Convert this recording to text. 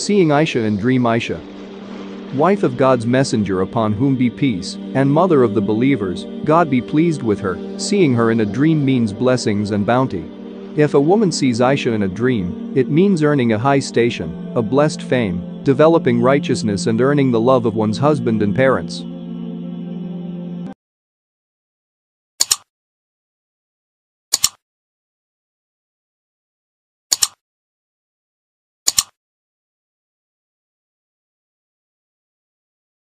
Seeing Aisha in dream. Aisha, wife of God's messenger upon whom be peace, and mother of the believers, God be pleased with her, seeing her in a dream means blessings and bounty. If a woman sees Aisha in a dream, it means earning a high station, a blessed fame, developing righteousness and earning the love of one's husband and parents.